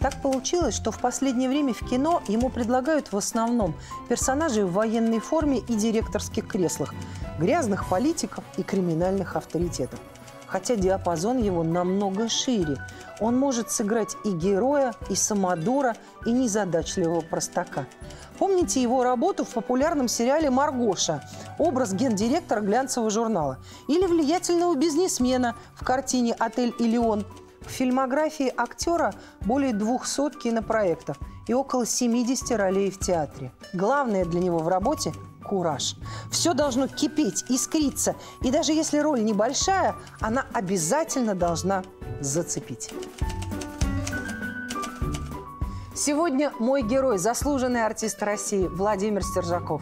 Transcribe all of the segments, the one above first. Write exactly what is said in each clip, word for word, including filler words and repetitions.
Так получилось, что в последнее время в кино ему предлагают в основном персонажей в военной форме и директорских креслах, грязных политиков и криминальных авторитетов. Хотя диапазон его намного шире. Он может сыграть и героя, и самодура, и незадачливого простака. Помните его работу в популярном сериале «Маргоша», образ гендиректора глянцевого журнала, или влиятельного бизнесмена в картине «Отель Элеон». В фильмографии актера более двухсот кинопроектов и около семидесяти ролей в театре. Главное для него в работе – кураж. Все должно кипеть, искриться. И даже если роль небольшая, она обязательно должна зацепить. Сегодня мой герой – заслуженный артист России Владимир Стержаков.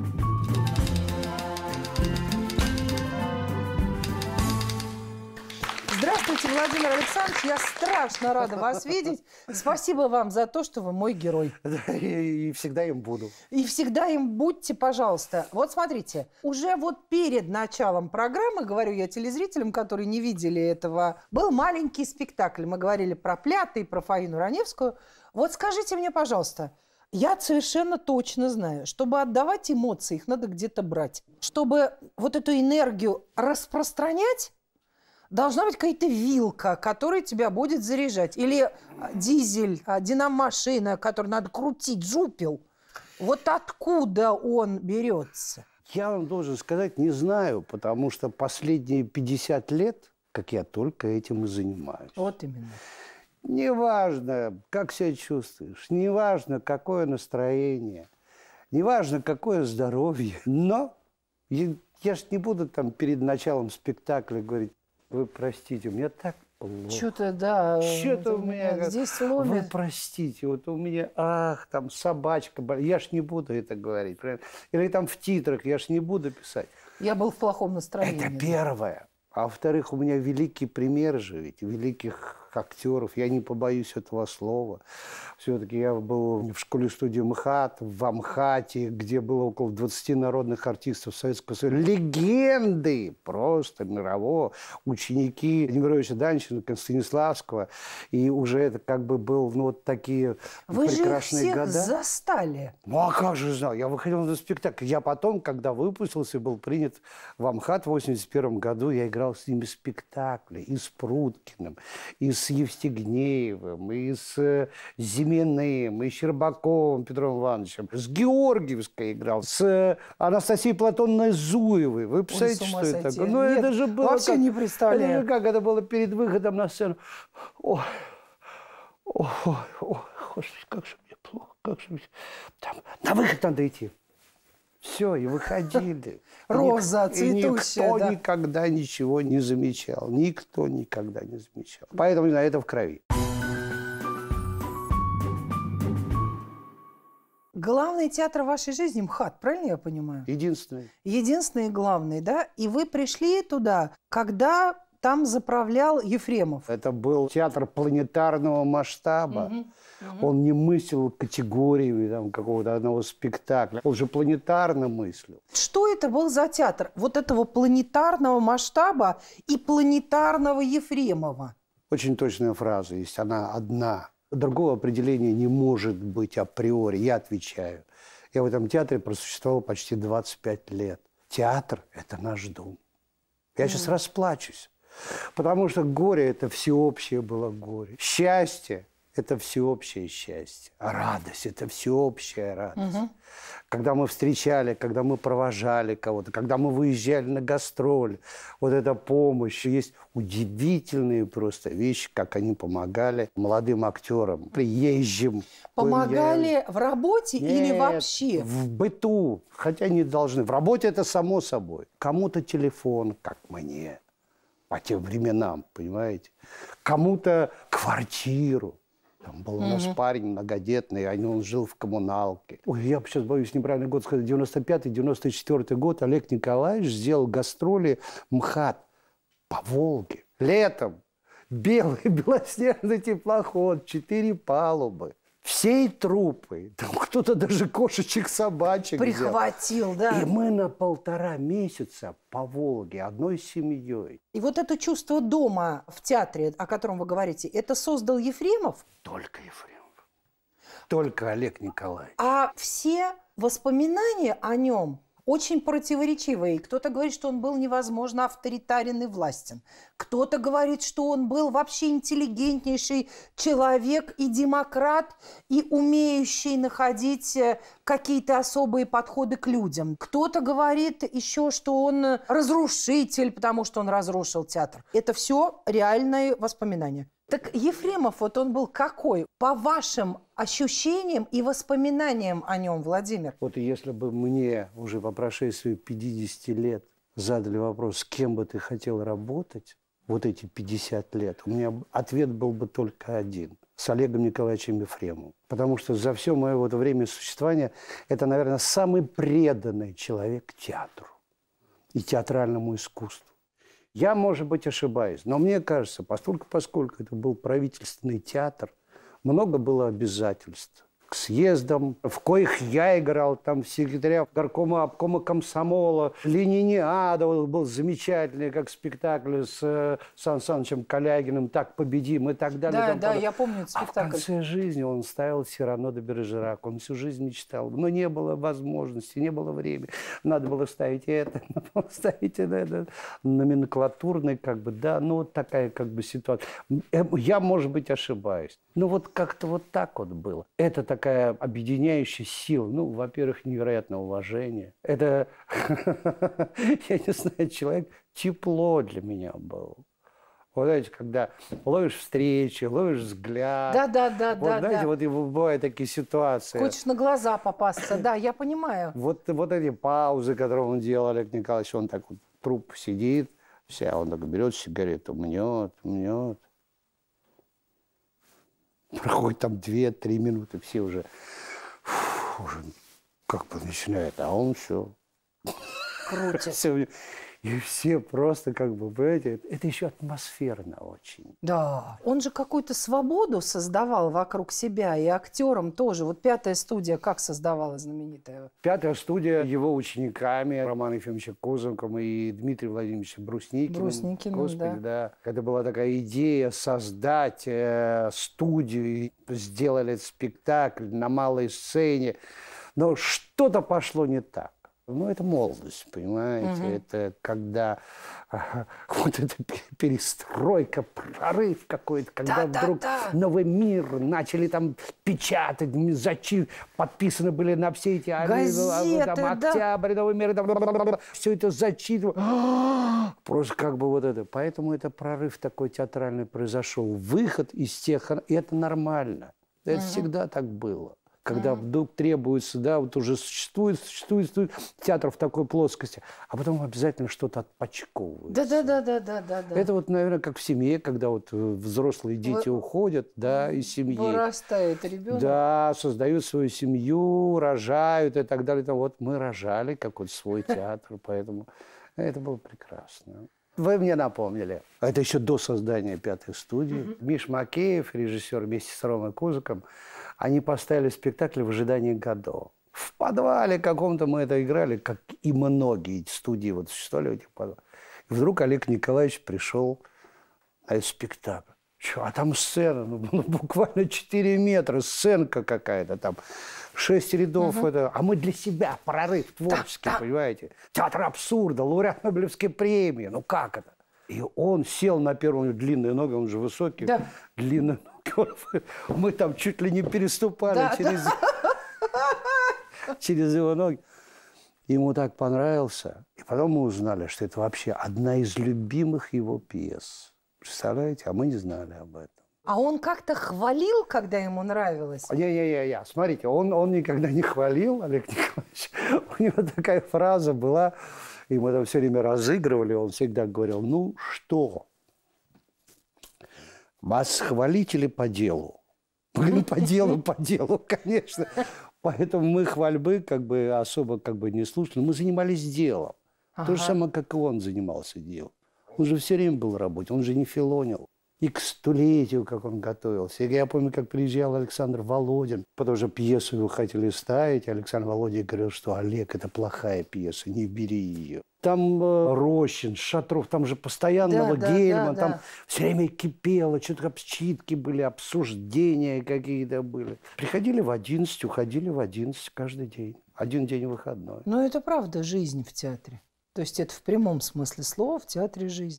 Здравствуйте, Владимир Александрович. Я страшно рада вас видеть. Спасибо вам за то, что вы мой герой. И всегда им буду. И всегда им будьте, пожалуйста. Вот смотрите, уже вот перед началом программы, говорю я телезрителям, которые не видели этого, был маленький спектакль. Мы говорили про Плята, про Фаину Раневскую. Вот скажите мне, пожалуйста, я совершенно точно знаю, чтобы отдавать эмоции, их надо где-то брать. Чтобы вот эту энергию распространять, должна быть какая-то вилка, которая тебя будет заряжать. Или дизель, динамошина, которую надо крутить, жупел. Вот откуда он берется? Я вам должен сказать, не знаю, потому что последние пятьдесят лет, как я только этим и занимаюсь. Вот именно. Неважно, как себя чувствуешь, неважно, какое настроение, неважно, какое здоровье. Но я, я ж не буду там перед началом спектакля говорить: вы простите, у меня так плохо. Что-то, да. Что-то у меня... Здесь ломит. Вы простите, вот у меня, ах, там собачка болит. Я ж не буду это говорить. Правильно? Или там в титрах, я ж не буду писать. Я был в плохом настроении. Это первое. А во-вторых, у меня великий пример же ведь, великих актеров. Я не побоюсь этого слова. Все-таки я был в школе-студии МХАТ, в Амхате, где было около двадцати народных артистов Советского Союза. Легенды просто мирового. Ученики Немировича Данченко, Станиславского. И уже это как бы был, ну, вот такие Вы прекрасные года. Вы же их всех застали. Ну, а как же знал? Я выходил на спектакль. Я потом, когда выпустился, был принят в Амхат в восемьдесят первом году, я играл с ними спектакли. И с Пруткиным, и с Евстигнеевым, и с Зиминым, и с Щербаковым Петром Ивановичем. С Георгиевской играл, с Анастасией Платоновной Зуевой. Вы представляете, что это такое? Ну, Нет, это же было вообще как, не представляю. Это же как, это было перед выходом на сцену. Ой, ой, ой, ой, Господи, как же мне плохо, как же мне... Там, на выход надо идти. Все, и выходили. Роза цветущая, никто да. никогда ничего не замечал. Никто никогда не замечал. Поэтому, не знаю, это в крови. Главный театр в вашей жизни – МХАТ, правильно я понимаю? Единственный. Единственный и главный, да? И вы пришли туда, когда там заправлял Ефремов. Это был театр планетарного масштаба. Угу, угу. Он не мыслил категориями там, какого-то одного спектакля. Он же планетарно мыслил. Что это был за театр? Вот этого планетарного масштаба и планетарного Ефремова. Очень точная фраза есть. Она одна. Другого определения не может быть априори. Я отвечаю. Я в этом театре просуществовал почти двадцать пять лет. Театр – это наш дом. Я mm. сейчас расплачусь. Потому что горе – это всеобщее было горе. Счастье – это всеобщее счастье. А радость – это всеобщая радость. Угу. Когда мы встречали, когда мы провожали кого-то, когда мы выезжали на гастроли, вот эта помощь. Есть удивительные просто вещи, как они помогали молодым актерам, приезжим. Помогали в работе Нет, или вообще? В быту. Хотя не должны. В работе это само собой. Кому-то телефон, как мне. По тем временам, понимаете? Кому-то квартиру. Там был у нас угу. парень многодетный, он жил в коммуналке. Ой, я сейчас боюсь неправильный год сказать. девяносто пятый девяносто четвёртый год Олег Николаевич сделал гастроли МХАТ по Волге. Летом. Белый белоснежный теплоход, четыре палубы. всей труппой. Там кто-то даже кошечек, собачек прихватил, взял. да. И мы на полтора месяца по Волге одной семьей. И вот это чувство дома в театре, о котором вы говорите, это создал Ефремов? Только Ефремов. Только Олег Николаевич. А все воспоминания о нем очень противоречивые. Кто-то говорит, что он был невозможно авторитарен и властен. Кто-то говорит, что он был вообще интеллигентнейший человек и демократ, и умеющий находить какие-то особые подходы к людям. Кто-то говорит еще, что он разрушитель, потому что он разрушил театр. Это все реальные воспоминания. Так Ефремов, вот он был какой? По вашим ощущениям и воспоминаниям о нем, Владимир? Вот если бы мне уже по прошествии пятидесяти лет задали вопрос, с кем бы ты хотел работать, вот эти пятьдесят лет, у меня ответ был бы только один. С Олегом Николаевичем Ефремовым. Потому что за все мое вот время существования это, наверное, самый преданный человек театру и театральному искусству. Я, может быть, ошибаюсь, но мне кажется, поскольку, поскольку это был правительственный театр, много было обязательств к съездам, в коих я играл, там, секретаря горкома, обкома комсомола, Лениниада, вот, был замечательный, как спектакль с э, Сан Санычем Калягиным, «Так победим» и так далее. Да, там, да, потом. я помню этот спектакль. А в конце жизни он ставил Сирано де Бержерак, он всю жизнь мечтал, но не было возможности, не было времени. Надо было ставить это, надо было ставить это, номенклатурный, как бы, да, ну вот такая как бы ситуация. Я, может быть, ошибаюсь, но вот как-то вот так вот было. Это такая объединяющая сила. Ну, во-первых, невероятное уважение. Это, я не знаю, человек, тепло для меня был. Вот знаете, когда ловишь встречи, ловишь взгляд. Да, да, да, вот, да. знаете, да. вот и бывают такие ситуации. Хочешь на глаза попасться, да, я понимаю. Вот, вот эти паузы, которые он делал, Олег Николаевич, он так вот, труп сидит, вся, он так берет сигарету, мнет, мнет. Проходит там две-три минуты, все уже, фу, уже как бы начинают, а он все. Крутит. И все просто как бы, понимаете, это еще атмосферно очень. Да. Он же какую-то свободу создавал вокруг себя, и актерам тоже. Вот «Пятая студия» как создавала знаменитая? «Пятая студия» его учениками, Романом Ефимовичем Козыревым и Дмитрием Владимировичем Брусникиным. Брусникиным, Господи, да. да. Это была такая идея создать э, студию, сделали этот спектакль на малой сцене, но что-то пошло не так. Ну, это молодость, понимаете, угу. Это когда а, вот эта перестройка, прорыв какой-то, когда да, вдруг да, да. новый мир начали там печатать, зачи, подписаны были на все эти газеты, там, да. Октябрь, новый мир, там, все это зачитывали. Просто как бы вот это. Поэтому это прорыв такой театральный произошел. Выход из тех, и это нормально. Это угу. всегда так было. Когда mm-hmm. вдруг требуется, да, вот уже существует, существует, существует театр в такой плоскости, а потом обязательно что-то отпочковывается. Да-да-да-да-да-да. Это вот, наверное, как в семье, когда вот взрослые дети Вы... уходят, да, из семьи. Вырастает ребенок. Да, создают свою семью, рожают и так далее. Вот мы рожали какой-то свой театр, поэтому это было прекрасно. Вы мне напомнили. Это еще до создания «Пятой студии». Mm-hmm. Миш Макеев, режиссер, вместе с Ромой Козыком, они поставили спектакль «В ожидании Годо». В подвале каком-то мы это играли, как и многие студии вот существовали в этих подвалах. И вдруг Олег Николаевич пришел на этот спектакль. Че, а там сцена, ну, буквально четыре метра, сценка какая-то там, шесть рядов. Угу. Это, а мы для себя, прорыв творческий, да, понимаете? Театр абсурда, лауреат Нобелевской премии, ну как это? И он сел на первую, длинные ноги, он же высокий, да. длинные ноги. Мы там чуть ли не переступали да, через, да. через его ноги. Ему так понравился. И потом мы узнали, что это вообще одна из любимых его пьес. Представляете? А мы не знали об этом. А он как-то хвалил, когда ему нравилось? Не-не-не, смотрите, он, он никогда не хвалил, Олег Николаевич. У него такая фраза была, и мы там все время разыгрывали, он всегда говорил, ну что, вас хвалители по делу? Блин, по делу, по делу, конечно. Поэтому мы хвальбы как бы особо как бы не слушали. Мы занимались делом. Ага. То же самое, как и он занимался делом. Он же все время был в работе, он же не филонил. И к столетию, как он готовился. И я помню, как приезжал Александр Володин, потому что пьесу его хотели ставить. Александр Володин говорил, что Олег, это плохая пьеса, не бери ее. Там э, Рощин, Шатров, там же постоянно Да, вот да, Гельман, да, там да. все время кипело, что-то обчитки были, обсуждения какие-то были. Приходили в одиннадцать, уходили в одиннадцать каждый день. Один день выходной. Но это правда жизнь в театре. То есть это в прямом смысле слова в театре жизнь.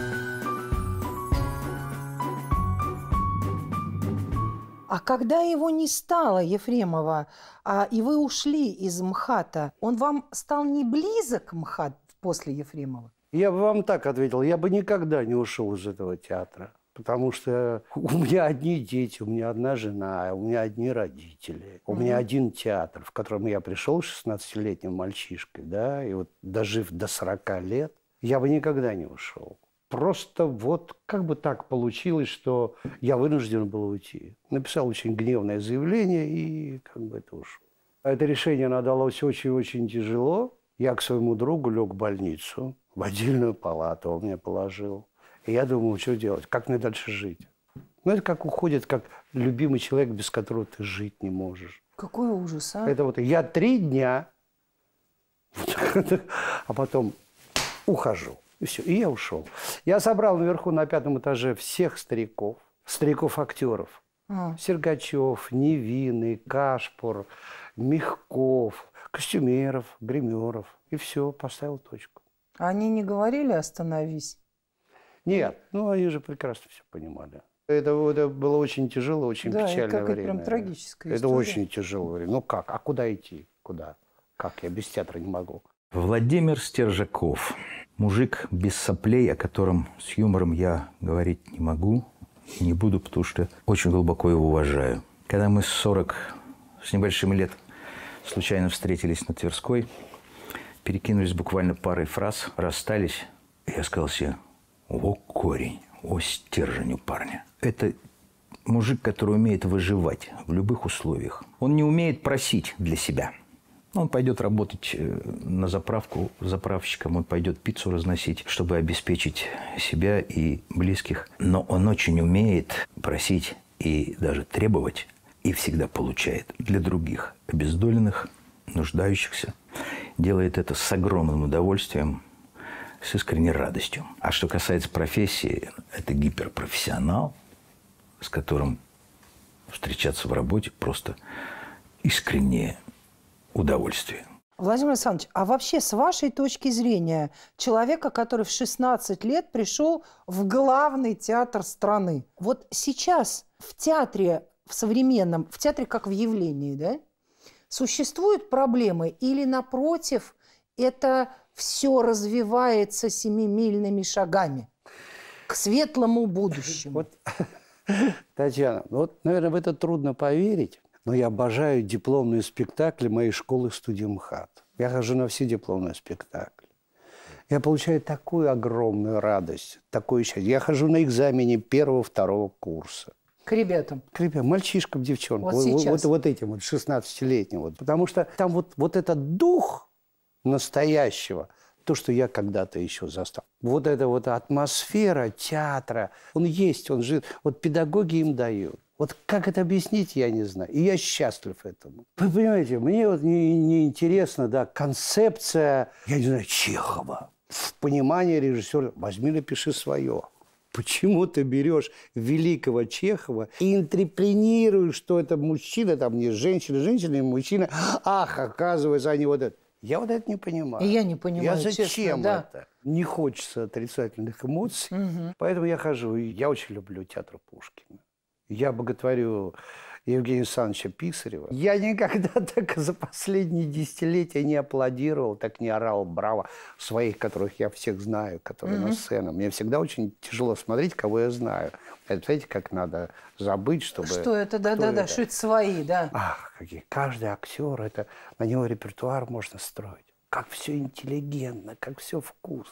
А когда его не стало, Ефремова, а, и вы ушли из МХАТа, он вам стал не близок, МХАТ, после Ефремова? Я бы вам так ответил, я бы никогда не ушел из этого театра. Потому что у меня одни дети, у меня одна жена, у меня одни родители. У mm-hmm. меня один театр, в котором я пришел шестнадцатилетним мальчишкой, да, и вот дожив до сорока лет, я бы никогда не ушел. Просто вот как бы так получилось, что я вынужден был уйти. Написал очень гневное заявление и как бы это ушло. Это решение надалось очень-очень тяжело. Я к своему другу лег в больницу, в отдельную палату он мне положил. И я думал, что делать, как мне дальше жить. Ну, это как уходит, как любимый человек, без которого ты жить не можешь. Какой ужас, а? Это вот я три дня, а потом ухожу. И все, и я ушел. Я собрал наверху на пятом этаже всех стариков, стариков-актеров. А. Сергачев, Невинный, Кашпур, Мягков, костюмеров, гримеров. И все, поставил точку. Они не говорили «остановись»? Нет, ну они же прекрасно все понимали. Это, это было очень тяжело, очень да, печальное время. Да, время. Прям трагическая это история. очень тяжелое время. Ну как? А куда идти? Куда? Как? Я без театра не могу. Владимир Стержаков. Мужик без соплей, о котором с юмором я говорить не могу, не буду, потому что очень глубоко его уважаю. Когда мы с сорок с небольшим лет случайно встретились на Тверской, перекинулись буквально парой фраз, расстались, и я сказал себе: о, корень, о, стержень у парня. Это мужик, который умеет выживать в любых условиях. Он не умеет просить для себя. Он пойдет работать на заправку заправщиком, он пойдет пиццу разносить, чтобы обеспечить себя и близких. Но он очень умеет просить и даже требовать, и всегда получает для других обездоленных, нуждающихся. Делает это с огромным удовольствием, с искренней радостью. А что касается профессии, это гиперпрофессионал, с которым встречаться в работе просто искреннее удовольствие. Владимир Александрович, а вообще с вашей точки зрения, человека, который в шестнадцать лет пришел в главный театр страны, вот сейчас в театре, в современном, в театре как в явлении, да, существуют проблемы или, напротив, это все развивается семимильными шагами к светлому будущему? Вот, Татьяна, вот, наверное, в это трудно поверить, но я обожаю дипломные спектакли моей школы-студии МХАТ. Я хожу на все дипломные спектакли. Я получаю такую огромную радость, такое счастье. Я хожу на экзамене первого-второго курса. К ребятам? К ребятам, мальчишкам, девчонкам. Вот, вот, вот, вот этим вот шестнадцатилетним. Вот. Потому что там вот, вот этот дух настоящего, то, что я когда-то еще застал. Вот эта вот атмосфера театра, он есть, он живет. Вот педагоги им дают. Вот как это объяснить, я не знаю. И я счастлив этому. Вы понимаете, мне вот не, не интересно, да, концепция, я не знаю, Чехова. В понимании режиссера возьми, напиши свое. Почему ты берешь великого Чехова и интерпретируешь, что это мужчина, там не женщина, женщина и мужчина. Ах, оказывается, они вот это. Я вот это не понимаю. И я не понимаю, я зачем честно, да. это? Не хочется отрицательных эмоций. Угу. Поэтому я хожу. И я очень люблю театр Пушкина. Я боготворю Евгения Александровича Писарева. Я никогда так за последние десятилетия не аплодировал, так не орал «Браво!» своих, которых я всех знаю, которые mm-hmm. на сцене. Мне всегда очень тяжело смотреть, кого я знаю. Это, знаете, как надо забыть, чтобы... Что это? Да-да-да, что это свои, да. Ах, какие. Каждый актер, это, на него репертуар можно строить. Как все интеллигентно, как все вкусно.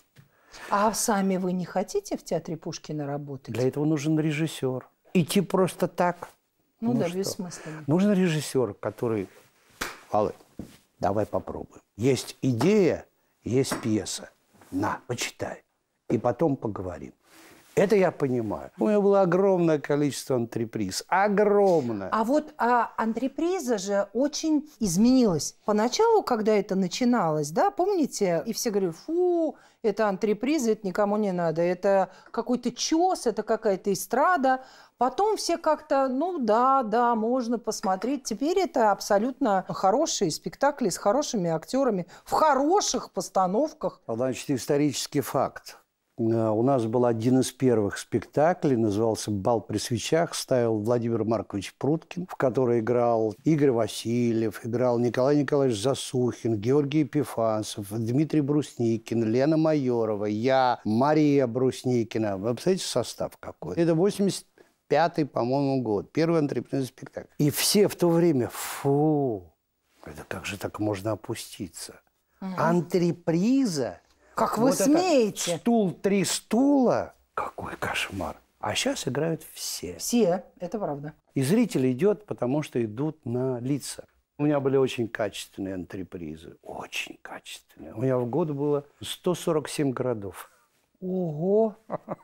А сами вы не хотите в театре Пушкина работать? Для этого нужен режиссер. Идти просто так. Ну, ну да, что? бессмысленно. Нужен режиссер, который... Аллы, давай попробуем. Есть идея, есть пьеса. На, почитай. И потом поговорим. Это я понимаю. У меня было огромное количество антреприз. Огромное. А вот а, антреприза же очень изменилась. Поначалу, когда это начиналось, да, помните, и все говорили, фу, это антреприза, это никому не надо, это какой-то чес, это какая-то эстрада. Потом все как-то, ну да, да, можно посмотреть. Теперь это абсолютно хорошие спектакли с хорошими актерами, в хороших постановках. Значит, исторический факт. У нас был один из первых спектаклей, назывался «Бал при свечах», ставил Владимир Маркович Пруткин, в который играл Игорь Васильев, играл Николай Николаевич Засухин, Георгий Епифанцев, Дмитрий Брусникин, Лена Майорова, я, Мария Брусникина. Вы представляете, состав какой? Это восемьдесят пятый, по-моему, год. Первый антрепризный спектакль. И все в то время, фу, это как же так можно опуститься? Угу. Антреприза? Как вы вот смеете? Стул, три стула. Какой кошмар. А сейчас играют все. Все, это правда. И зритель идет, потому что идут на лица. У меня были очень качественные антрепризы. Очень качественные. У меня в год было сто сорок семь городов. Ого!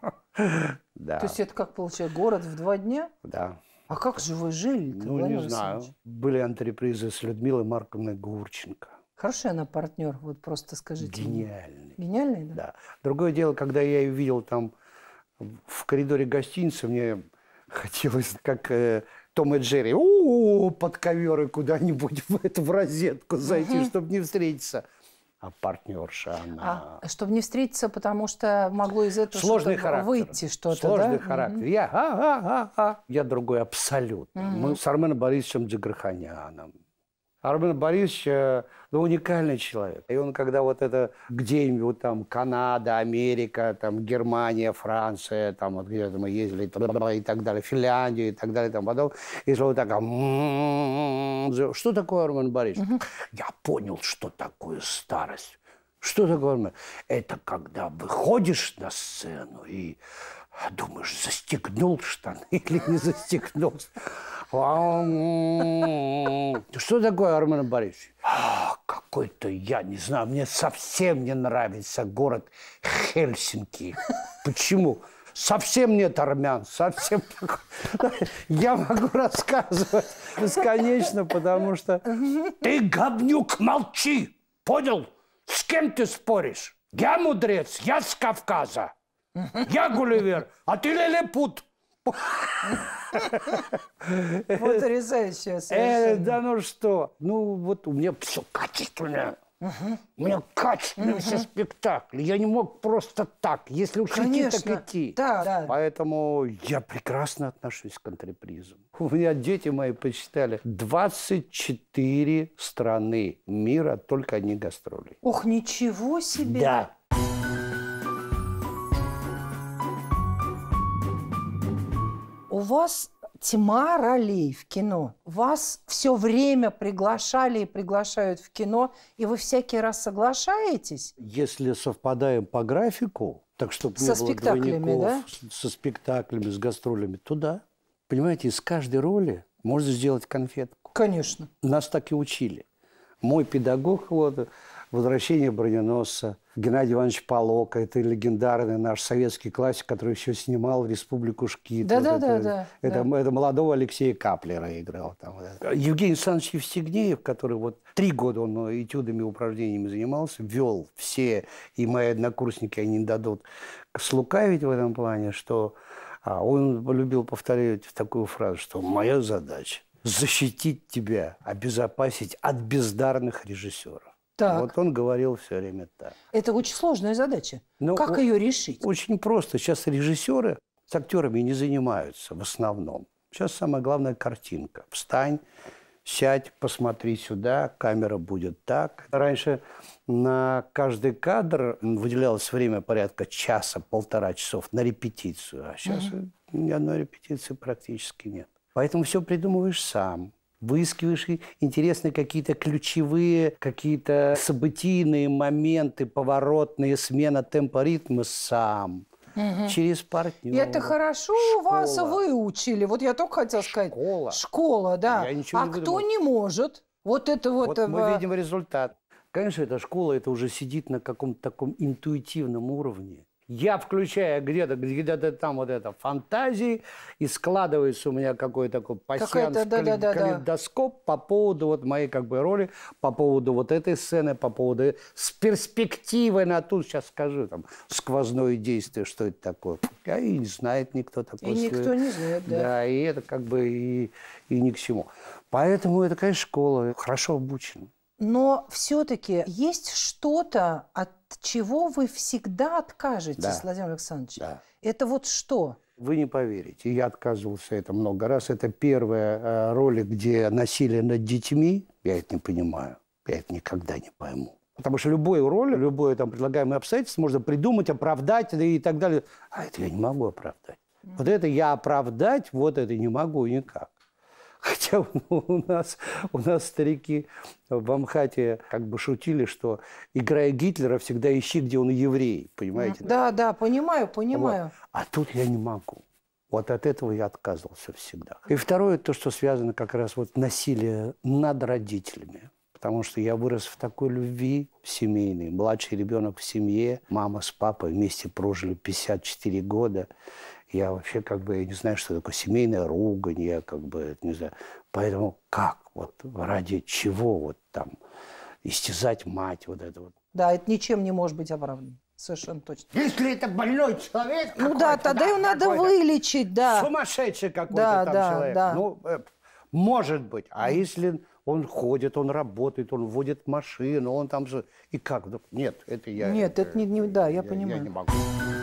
Да. То есть это как получается, город в два дня? Да. А как же вы жили? Ну, не знаю. Были антрепризы с Людмилой Марковной Гурченко. Хороший она партнер, вот просто скажите. Гениальный. Гениальный, да? Да. Другое дело, когда я ее видел там в коридоре гостиницы, мне хотелось, как э, Том и Джерри, у-у-у, под ковер и куда-нибудь в эту в розетку зайти, угу. чтобы не встретиться. А партнерша она... А, чтобы не встретиться, потому что могло из этого Сложный характер. выйти что-то, Сложный да? характер. Угу. Я, а-а-а-а. Я другой абсолютно. Угу. Мы с Арменом Борисовичем Джигарханяном. Армен Борисович, ну, уникальный человек. И он, когда вот это где-нибудь там Канада, Америка, там Германия, Франция, там вот где-то мы ездили и так далее, Финляндия и так далее, там потом, и вот так, что такое Армен Борисович? Угу. Я понял, что такое старость. Что такое Армен? Это когда выходишь на сцену и думаешь, застегнул штаны или не застегнул. Что такое, Армен Борисович? А, какой-то, я не знаю, мне совсем не нравится город Хельсинки. Почему? Совсем нет армян, совсем. Я могу рассказывать бесконечно, потому что... Ты, говнюк, молчи! Понял? С кем ты споришь? Я мудрец, я с Кавказа. Я Гулливер, а ты лилипут. Потрясающе э, совершенно. Да ну что, ну вот у меня все качественно. Угу. У меня качественные угу. все спектакли. Я не мог просто так. Если уж идти, так идти. Да, да. Поэтому я прекрасно отношусь к антрепризам. У меня дети мои посчитали двадцать четыре страны мира, только одни гастроли. Ох, ничего себе! Да. У вас тьма ролей в кино. Вас все время приглашали и приглашают в кино, и вы всякий раз соглашаетесь? Если совпадаем по графику, так чтобы не со было спектаклями, двойников, да? со спектаклями, с гастролями, то да. Понимаете, из каждой роли можно сделать конфетку. Конечно. Нас так и учили. Мой педагог, вот, «Возвращение броненосца», Геннадий Иванович Полока, это легендарный наш советский классик, который еще снимал «Республику Шкит». Да, вот да, это, да, да, это, да. это молодого Алексея Каплера играл. Там, вот. Евгений Александрович Евстигнеев, который вот три года он этюдами, упражнениями занимался, вел все, и мои однокурсники, они не дадут слукавить в этом плане, что а, он любил повторять такую фразу, что «моя задача – защитить тебя, обезопасить от бездарных режиссеров». Так. Вот он говорил все время так. Это очень сложная задача. Но как ее решить? Очень просто. Сейчас режиссеры с актерами не занимаются в основном. Сейчас самая главная картинка. Встань, сядь, посмотри сюда, камера будет так. Раньше на каждый кадр выделялось время порядка часа-полтора часов на репетицию. А сейчас угу. ни одной репетиции практически нет. Поэтому все придумываешь сам. Выискиваешь интересные какие-то ключевые, какие-то событийные моменты, поворотные, смена темпа, ритма сам. Угу. Через партнера. И это хорошо у вас выучили. Вот я только хотела сказать. Школа. Школа, да. Я а не кто не может? Вот это вот... Вот мы видим результат. Конечно, эта школа, это уже сидит на каком-то таком интуитивном уровне. Я включаю где-то где-то там вот это фантазии, и складывается у меня какой-то такой пассианс, да, да, да, да, калейдоскоп по поводу вот моей как бы роли, по поводу вот этой сцены, по поводу с перспективой на тут, сейчас скажу, там, сквозное действие, что это такое. А и не знает никто такой. И никто не знает, да. Да, и это как бы и, и ни к чему. Поэтому это, конечно, школа, хорошо обучена. Но все-таки есть что-то, от чего вы всегда откажетесь, Да. Владимир Александрович? Да. Это вот что? Вы не поверите, я отказывался это много раз. Это первая э, роль, где насилие над детьми. Я это не понимаю. Я это никогда не пойму. Потому что любую роль, любое там предлагаемое обстоятельство можно придумать, оправдать и так далее. А это я не могу оправдать. Mm-hmm. Вот это я оправдать, вот это не могу никак. Хотя ну, у, нас, у нас старики в Амхате как бы шутили, что, играя Гитлера, всегда ищи, где он еврей, понимаете? Да, да, понимаю, понимаю. Вот. А тут я не могу. Вот от этого я отказывался всегда. И второе, то, что связано как раз вот насилие над родителями. Потому что я вырос в такой любви семейной. Младший ребенок в семье, мама с папой вместе прожили пятьдесят четыре года. Я вообще как бы, я не знаю, что такое семейная ругань, я как бы, не знаю. Поэтому как, вот ради чего вот там истязать мать, вот это вот. Да, это ничем не может быть оправдано. Совершенно точно. Если это больной человек ну да, тогда да, его надо вылечить, да. Сумасшедший какой-то да, там да, человек. Да. Ну, э, может быть. А если он ходит, он работает, он водит машину, он там же... И как? Нет, это я... Нет, это, это не, не... Да, я, я понимаю. Я не могу.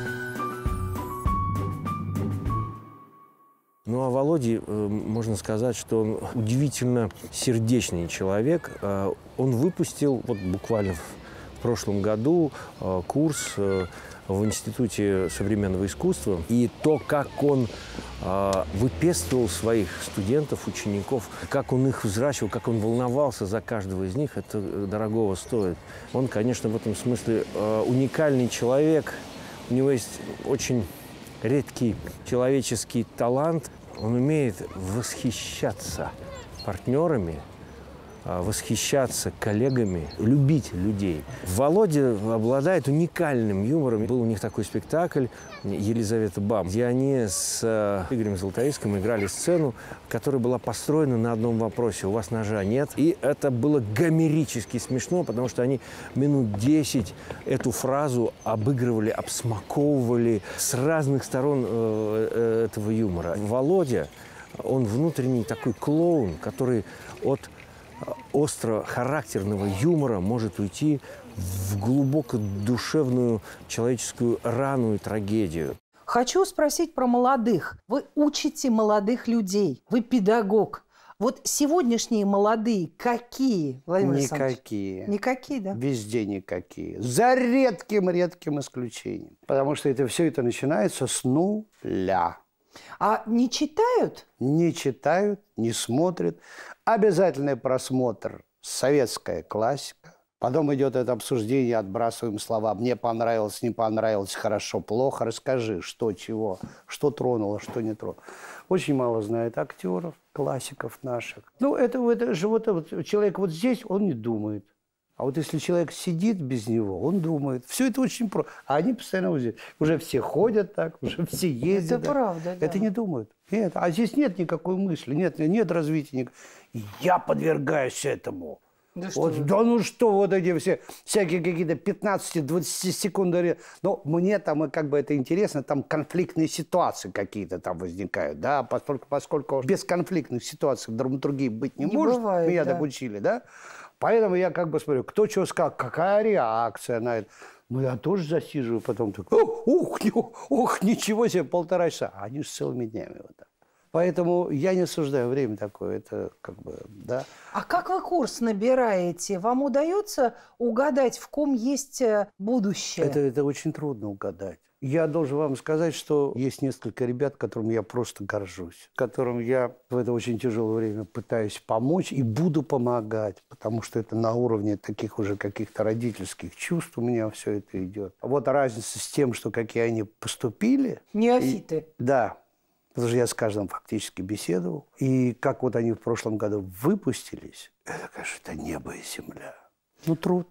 Ну, о Володе э, можно сказать, что он удивительно сердечный человек. Э, он выпустил вот буквально в прошлом году э, курс э, в Институте современного искусства. И то, как он э, выпестовал своих студентов, учеников, как он их взращивал, как он волновался за каждого из них, это дорогого стоит. Он, конечно, в этом смысле э, уникальный человек. У него есть очень редкий человеческий талант. Он умеет восхищаться партнерами, восхищаться коллегами, любить людей. Володя обладает уникальным юмором. Был у них такой спектакль «Елизавета Бам», где они с Игорем Золотоиском играли сцену, которая была построена на одном вопросе: «У вас ножа нет?» И это было гомерически смешно, потому что они минут десять эту фразу обыгрывали, обсмаковывали с разных сторон этого юмора. Володя, он внутренний такой клоун, который от остро-характерного юмора может уйти в глубоко душевную человеческую рану и трагедию. Хочу спросить про молодых. Вы учите молодых людей, вы педагог. Вот сегодняшние молодые какие, Владимир Александрович? Никакие. Никакие, да? Везде никакие. За редким-редким исключением. Потому что это все это начинается с нуля. А не читают? Не читают, не смотрят. Обязательный просмотр советская классика. Потом идет это обсуждение, отбрасываем слова. Мне понравилось, не понравилось, хорошо, плохо. Расскажи, что, чего, что тронуло, что не тронуло. Очень мало знает актеров, классиков наших. Ну, это, это же вот, вот человек вот здесь, он не думает. А вот если человек сидит без него, он думает. Все это очень просто. А они постоянно вот здесь. Уже все ходят так, уже все ездят. Это так. правда, да. Это не думают. Нет. А здесь нет никакой мысли, нет, нет развития. Ник... Я подвергаюсь этому. Да, вот, что да ну что, вот эти все всякие какие-то пятнадцать-двадцать секунд. Но мне там как бы это интересно, там конфликтные ситуации какие-то там возникают, да, поскольку, поскольку без конфликтных ситуаций в драматургии быть не, не может, бывает, меня да. так учили, да. Поэтому я как бы смотрю, кто что сказал, какая реакция на это. Ну, я тоже засиживаю, потом так, ух, ух, ничего себе, полтора часа. А они же целыми днями вот так. Поэтому я не осуждаю, время такое, это как бы, да. А как вы курс набираете? Вам удается угадать, в ком есть будущее? Это, это очень трудно угадать. Я должен вам сказать, что есть несколько ребят, которым я просто горжусь, которым я в это очень тяжелое время пытаюсь помочь и буду помогать, потому что это на уровне таких уже каких-то родительских чувств у меня все это идет. А вот разница с тем, что какие они поступили. Неофиты. И, да. Потому что я с каждым фактически беседовал. И как вот они в прошлом году выпустились, это, конечно, это небо и земля. Ну, труд.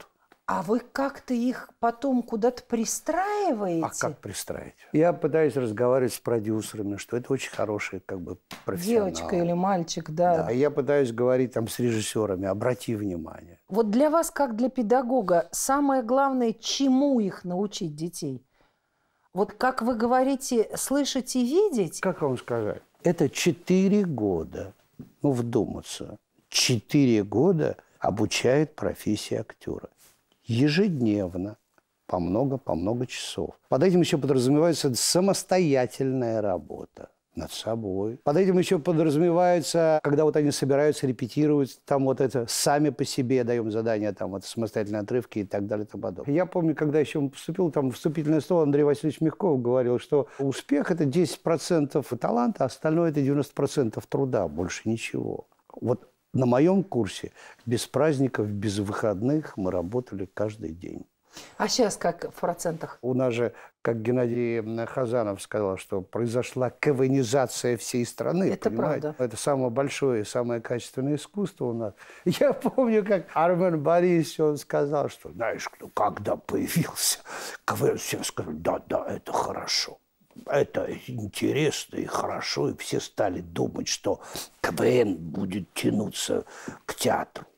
А вы как-то их потом куда-то пристраиваете? А как пристраивать? Я пытаюсь разговаривать с продюсерами, что это очень хороший как бы профессионал. Девочка или мальчик, да. Да, я пытаюсь говорить там с режиссерами, обрати внимание. Вот для вас, как для педагога, самое главное, чему их научить детей? Вот как вы говорите, слышать и видеть? Как вам сказать? Это четыре года, ну, вдуматься, четыре года обучают профессии актера. Ежедневно, по много, по много часов. Под этим еще подразумевается самостоятельная работа над собой. Под этим еще подразумевается, когда вот они собираются репетировать, там вот это сами по себе даем задания, там вот самостоятельные отрывки и так далее и тому подобное. Я помню, когда еще поступил, там вступительное слово Андрей Васильевич Мягков говорил, что успех – это десять процентов таланта, а остальное – это девяносто процентов труда, больше ничего. Вот на моем курсе без праздников, без выходных мы работали каждый день. А сейчас как в процентах? У нас же, как Геннадий Хазанов сказал, что произошла каванизация всей страны. Это понимаете? правда. Это самое большое и самое качественное искусство у нас. Я помню, как Армен Борисович, он сказал, что, знаешь, ну, когда появился КВН, все сказали, да-да, это хорошо. Это интересно и хорошо, и все стали думать, что КВН будет тянуться к театру.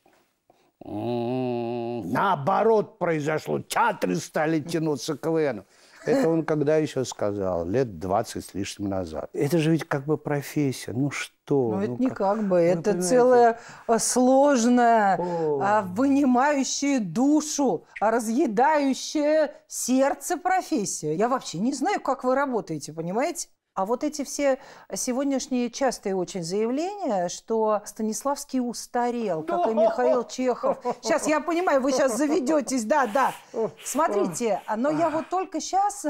М-м-м, наоборот произошло, театры стали тянуться к КВНу. Это он когда еще сказал? Лет двадцать с лишним назад. Это же ведь как бы профессия. Ну что? Ну, ну, это не как, как бы. ну, Это понимаете? целая а, сложная, О. а, вынимающая душу, а, разъедающая сердце профессия. Я вообще не знаю, как вы работаете, понимаете? А вот эти все сегодняшние частые очень заявления, что Станиславский устарел, как и Михаил Чехов. Сейчас, я понимаю, вы сейчас заведетесь, да, да. Смотрите, но я вот только сейчас...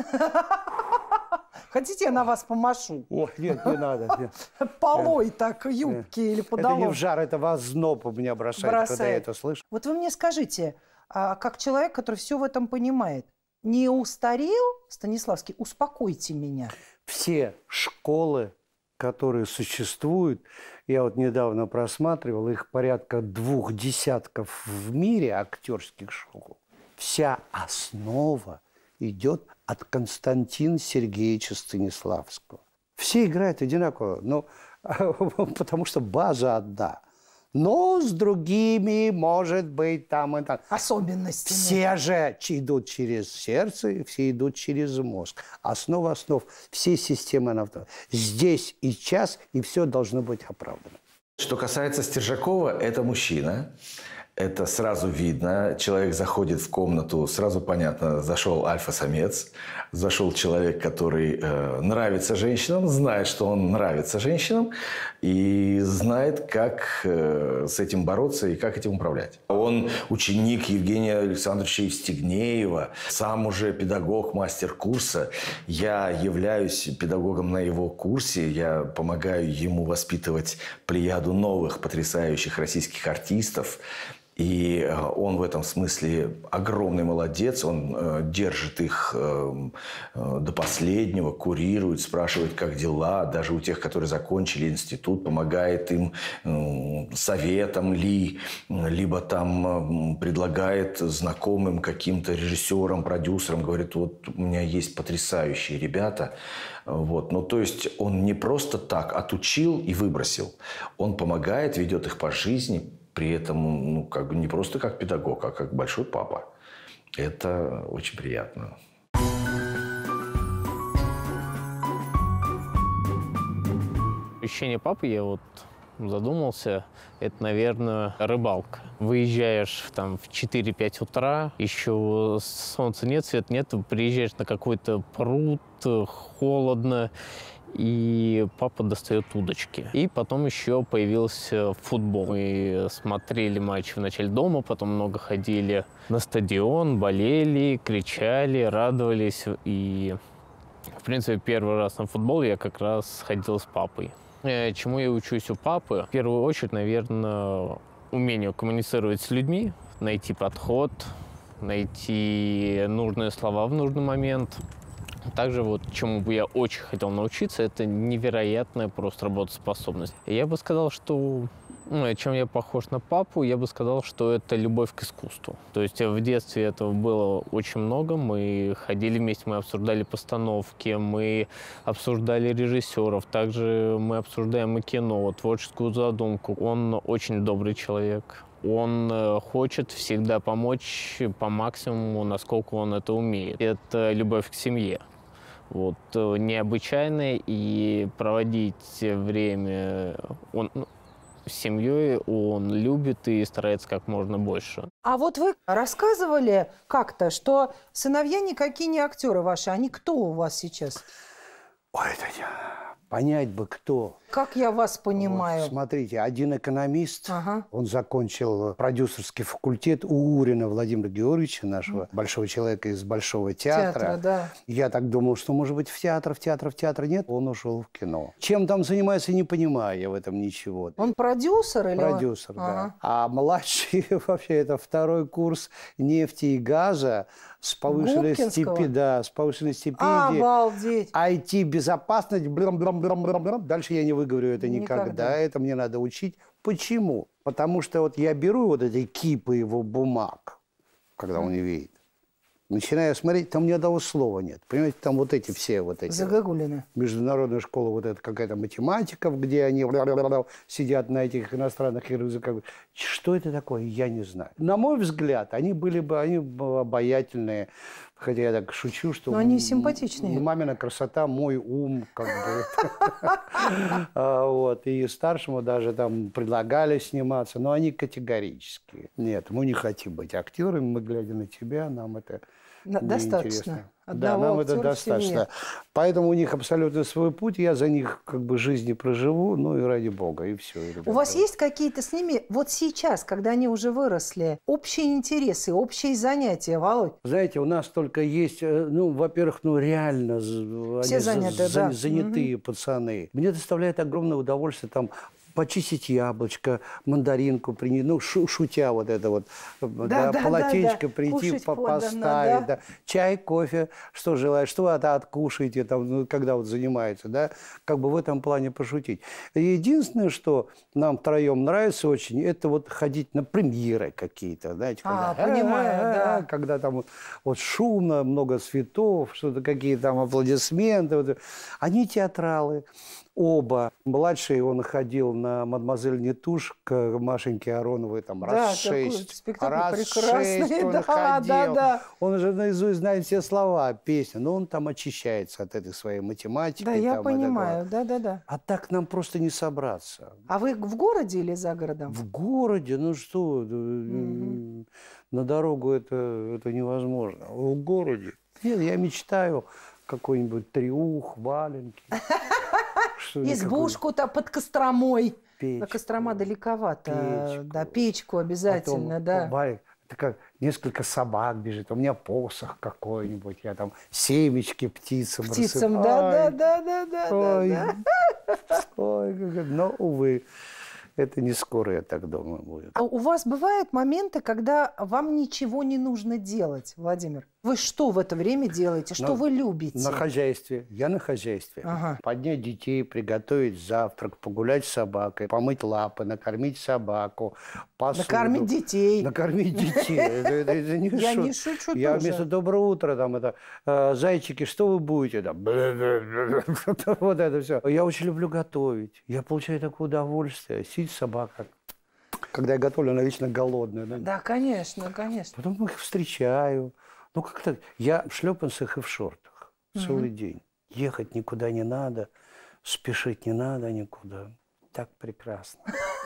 Хотите, я на вас помашу? О, нет, не надо. Нет. Полой так, юбки или подолом. Это не в жар, это вас зноб у меня бросает, Бросает. когда я это слышу. Вот вы мне скажите, а, как человек, который все в этом понимает, не устарел Станиславский? Успокойте меня. Все школы, которые существуют, я вот недавно просматривал, их порядка двух десятков в мире актерских школ. Вся основа идет от Константина Сергеевича Станиславского. Все играют одинаково, но, потому что база одна. Но с другими, может быть, там и там. Особенностями. Все же идут через сердце, все идут через мозг. Основа основ всей системы она здесь и сейчас, и все должно быть оправдано. Что касается Стержакова, это мужчина. Это сразу видно. Человек заходит в комнату, сразу понятно, зашел альфа-самец, зашел человек, который э, нравится женщинам, знает, что он нравится женщинам, и знает, как э, с этим бороться и как этим управлять. Он ученик Евгения Александровича Евстигнеева, сам уже педагог, мастер курса. Я являюсь педагогом на его курсе, я помогаю ему воспитывать плеяду новых потрясающих российских артистов. И он в этом смысле огромный молодец. Он э, держит их э, э, до последнего, курирует, спрашивает, как дела. Даже у тех, которые закончили институт, помогает им э, советом ли, либо там э, предлагает знакомым каким-то режиссерам, продюсерам. Говорит, вот у меня есть потрясающие ребята. Вот. Ну, то есть он не просто так отучил и выбросил. Он помогает, ведет их по жизни. При этом, ну, как бы не просто как педагог, а как большой папа. Это очень приятно. Ощущение папы, я вот задумался, это, наверное, рыбалка. Выезжаешь там в четыре-пять утра, еще солнца нет, света нет, приезжаешь на какой-то пруд, холодно, и папа достает удочки. И потом еще появился футбол. Мы смотрели матчи вначале дома, потом много ходили на стадион, болели, кричали, радовались. И, в принципе, первый раз на футбол я как раз ходил с папой. Чему я учусь у папы? В первую очередь, наверное, умению коммуницировать с людьми, найти подход, найти нужные слова в нужный момент. Также вот чему бы я очень хотел научиться, это невероятная просто работоспособность. И я бы сказал, что Ну, чем я похож на папу, я бы сказал, что это любовь к искусству. То есть в детстве этого было очень много. Мы ходили вместе, мы обсуждали постановки, мы обсуждали режиссеров. Также мы обсуждаем и кино, творческую задумку. Он очень добрый человек. Он хочет всегда помочь по максимуму, насколько он это умеет. Это любовь к семье. Вот, необычайная, и проводить время он, с семьей он любит и старается как можно больше. А вот вы рассказывали как-то, что сыновья никакие не актеры ваши. Они кто у вас сейчас? Ой, это понять бы кто. Как я вас понимаю? Вот, смотрите, один экономист, ага. он закончил продюсерский факультет у Урина Владимира Георгиевича, нашего mm. большого человека из Большого театра. Театра, да. Я так думал, что, может быть, в театр, в театр, в театр. Нет, он ушел в кино. Чем там занимается, не понимаю я в этом ничего. Он продюсер или? Продюсер, ага. да. А младший вообще это второй курс нефти и газа с повышенной стипендией. Да, с повышенной стипендией. Обалдеть. ай ти-безопасность. Дальше я не выговорю это никогда. никогда. Это мне надо учить. Почему? Потому что вот я беру вот эти кипы его бумаг, когда mm. он не видит. Начинаю смотреть, там ни одного слова нет. Понимаете, там вот эти все вот эти... Загогулины. Международная школа, вот это какая-то математика, где они сидят на этих иностранных языках. Что это такое, я не знаю. На мой взгляд, они были бы, они бы обаятельные. Хотя я так шучу, что... Но они симпатичные. Мамина красота, мой ум, как бы. И старшему даже там предлагали сниматься, но они категорически. Нет, мы не хотим быть актерами, мы, глядя на тебя, нам это достаточно. Да, нам это достаточно. Поэтому у них абсолютно свой путь, я за них как бы жизни проживу, ну и ради бога, и все. И у вас есть какие-то с ними, вот сейчас, когда они уже выросли, общие интересы, общие занятия, Володь? Знаете, у нас только есть, ну, во-первых, ну реально все они заняты, за, да. занятые угу. пацаны. Мне доставляет огромное удовольствие там почистить яблочко, мандаринку, принести, ну, шу шутя вот это вот, да, да, полотенечко да, да. прийти, по поставить, да. Да. Чай, кофе, что желаешь, что это откушаете, там, ну, когда вот занимаются, да, как бы в этом плане пошутить. Единственное, что нам втроем нравится очень, это вот ходить на премьеры какие-то, знаете, когда, а, понимаю, да. когда там вот шумно, много цветов, что-то какие там аплодисменты, вот. Они театралы. Оба. Младший, он ходил на «Мадемуазель Нетуш» к Машеньке Ароновой там, раз да, шесть. Раз шесть он да, ходил. Да, да. Он уже наизусть знает все слова песни, но он там очищается от этой своей математики. Да, я там, понимаю, да, да, да. А так нам просто не собраться. А вы в городе или за городом? В городе? Ну что, mm-hmm. на дорогу это, это невозможно. В городе. Нет, я мечтаю какой-нибудь триух, валенки. Избушку-то под Костромой. Печку, на Кострома далековато. Печку. Да, печку обязательно, Потом, да. Барик, это как несколько собак бежит. У меня посох какой-нибудь. Я там семечки птицам Птицам, да, да, да, да, да, ой, да. Ой, но, увы, это не скоро, я так думаю, будет. А у вас бывают моменты, когда вам ничего не нужно делать, Владимир? Вы что в это время делаете? Что на, вы любите? На хозяйстве. Я на хозяйстве. Ага. Поднять детей, приготовить завтрак, погулять с собакой, помыть лапы, накормить собаку, посуду. Накормить детей. Накормить детей. Я не шучу Я вместо «доброе утро», там это, зайчики, что вы будете? Вот это все. Я очень люблю готовить. Я получаю такое удовольствие. Сидит собака. Когда я готовлю, она вечно голодная. Да, конечно, конечно. Потом их встречаю. Ну, как-то я в шлепанцах и в шортах целый день. Ехать никуда не надо, спешить не надо никуда. Так прекрасно.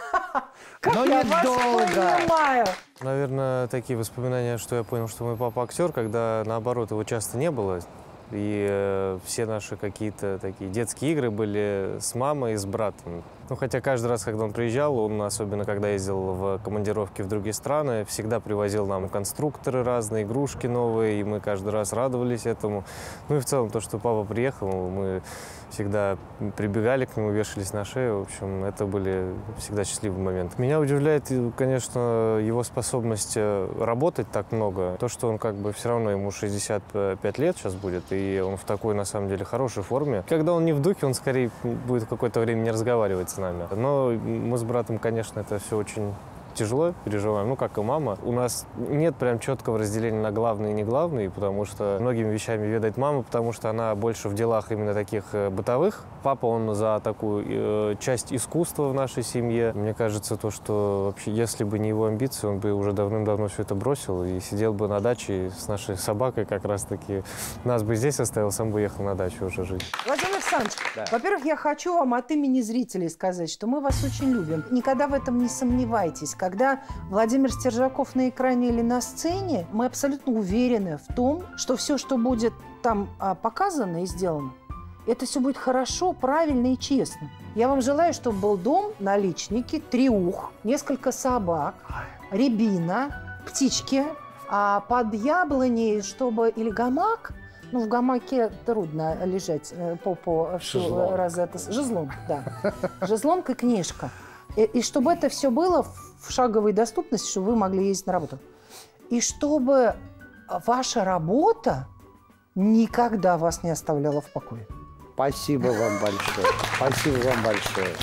Но недолго. Наверное, такие воспоминания, что я понял, что мой папа актер, когда, наоборот, его часто не было. И э, все наши какие-то такие детские игры были с мамой и с братом. Ну, хотя каждый раз, когда он приезжал, он, особенно когда ездил в командировки в другие страны, всегда привозил нам конструкторы разные, игрушки новые, и мы каждый раз радовались этому. Ну и в целом то, что папа приехал, мы всегда прибегали к нему, вешались на шею. В общем, это были всегда счастливые моменты. Меня удивляет, конечно, его способность работать так много. То, что он как бы все равно, ему шестьдесят пять лет сейчас будет, и он в такой, на самом деле, хорошей форме. Когда он не в духе, он скорее будет какое-то время не разговаривать с нами. Но мы с братом, конечно, это все очень тяжело переживаем, ну, как и мама. У нас нет прям четкого разделения на главный и не главный, потому что многими вещами ведает мама, потому что она больше в делах именно таких э, бытовых. Папа, он за такую э, часть искусства в нашей семье. Мне кажется, то, что вообще, если бы не его амбиции, он бы уже давным-давно все это бросил и сидел бы на даче с нашей собакой как раз-таки. Нас бы здесь оставил, сам бы ехал на дачу уже жить. Владимир Александрович, Да. во-первых, я хочу вам от имени зрителей сказать, что мы вас очень любим. Никогда в этом не сомневайтесь. Когда Владимир Стержаков на экране или на сцене, мы абсолютно уверены в том, что все, что будет там а, показано и сделано, это все будет хорошо, правильно и честно. Я вам желаю, чтобы был дом, наличники, триух, несколько собак, рябина, птички, а под яблоней, чтобы или гамак. Ну, в гамаке трудно лежать, э, попу всю раз это... Жезлонг, да. Жезлонг и книжка. И, и чтобы это все было в шаговой доступности, чтобы вы могли ездить на работу. И чтобы ваша работа никогда вас не оставляла в покое. Спасибо вам большое. Спасибо вам большое.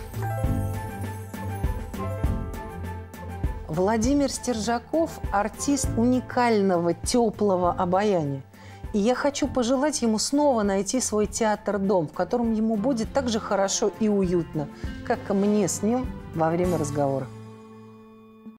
Владимир Стержаков – артист уникального, теплого обаяния. И я хочу пожелать ему снова найти свой театр-дом, в котором ему будет так же хорошо и уютно, как и мне с ним во время разговора.